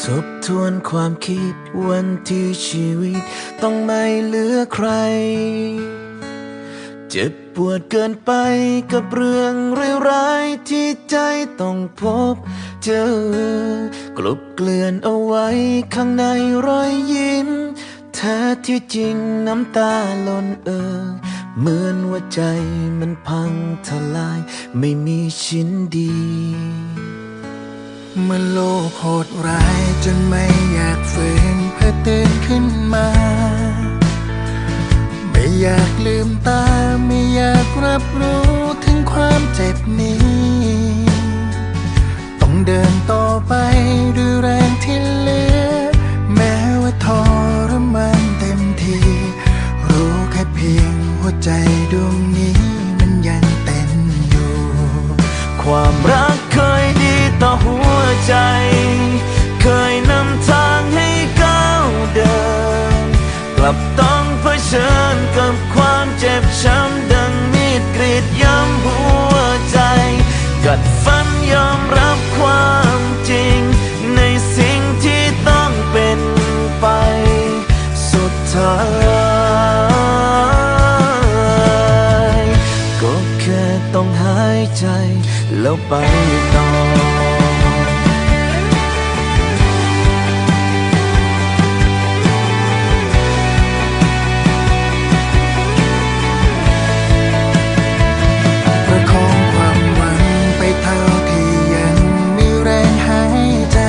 บทวนความคิดวันที่ชีวิตต้องไม่เหลือใครเจ็บปวดเกินไปกับเรื่องร้ายๆที่ใจต้องพบเจอกลบเกลื่อนเอาไว้ข้างในรอยยิ้มแท้ที่จริงน้ำตาล้นเหมือนว่าใจมันพังทลายไม่มีชิ้นดีเมื่อโลกโหดร้ายจนไม่อยากฝืนเพื่อตื่นขึ้นมาไม่อยากลืมตาไม่อยากรับรู้ถึงความเจ็บนี้ต้องเดินต่อไปด้วยแรงที่เหลือแม้ว่าทรมานเต็มทีรู้แค่เพียงหัวใจดวงนี้มันยังเต้นอยู่ความรักเคยดีต่อหัวใจเคยนำทางให้ก้าวเดินกลับต้องเผชิญกับความเจ็บช้ำดังมีดกรีดย้ำหัวใจกัดฟันยอมรับความจริงในสิ่งที่ต้องเป็นไปสุดท้ายก็แค่ต้องหายใจแล้วไปต่อประคองความหวังไปเท่าที่ยังมีแรงหายใจ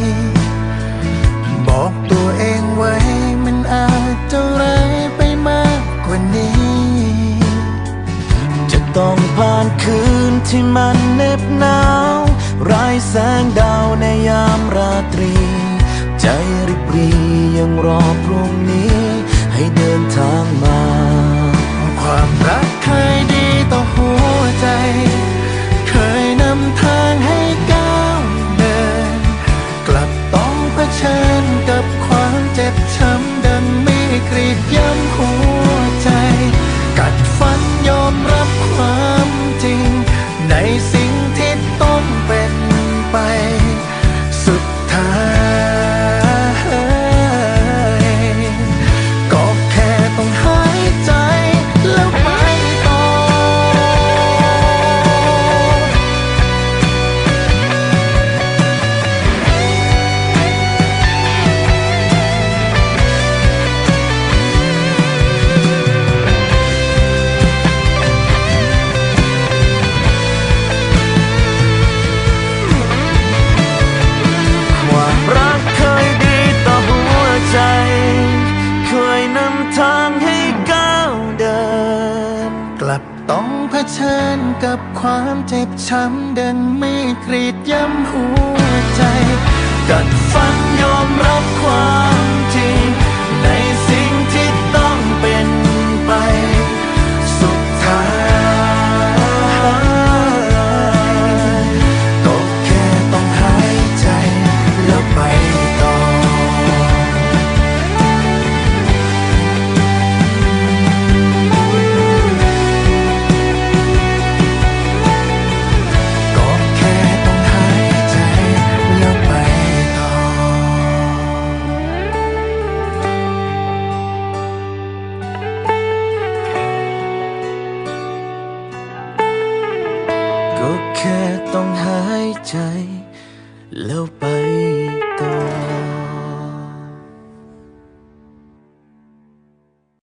บอกตัวเองไว้มันอาจจะร้ายไปมากกว่านี้จะต้องผ่านคืนที่มันเหน็บหนาวไร้แสงดาวในยามราตรีใจริบรียังรอพรุ่งนี้ให้เดินทางมาความรักเคยดีต่อหัวใจเคยนำทางให้ก้าวเดินกลับต้องเผชิญกับความเจ็บช้ำดังมีดกรีดย้ำหัวใจกัดฟันยอมรับความจริงในสิ่งที่ต้องเป็นไปสุดท้ายก็แค่ต้องหายใจแล้วไปต่อต้องเผชิญกับความเจ็บช้ำดังมีดกรีดย้ำหัวใจกัดฟันยอมรับความจริงในสิ่งที่ต้องเป็นไปสุดท้ายก็แค่ต้องหายใจแล้วไปต่อก็แค่ต้องหายใจแล้วไป